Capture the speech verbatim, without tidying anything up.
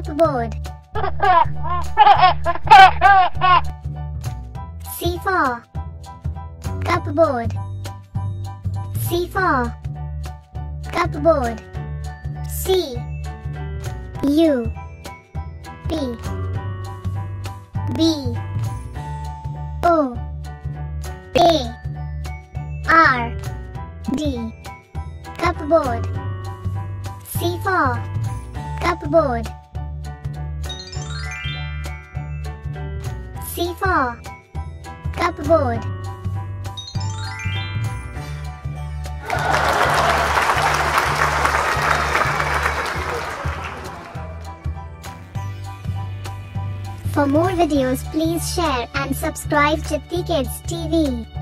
Cupboard. C for cupboard. C for cupboard. C U P B O A R D. Cupboard. C for cupboard. C for cupboard. For more videos, please share and subscribe Chitti Kids T V.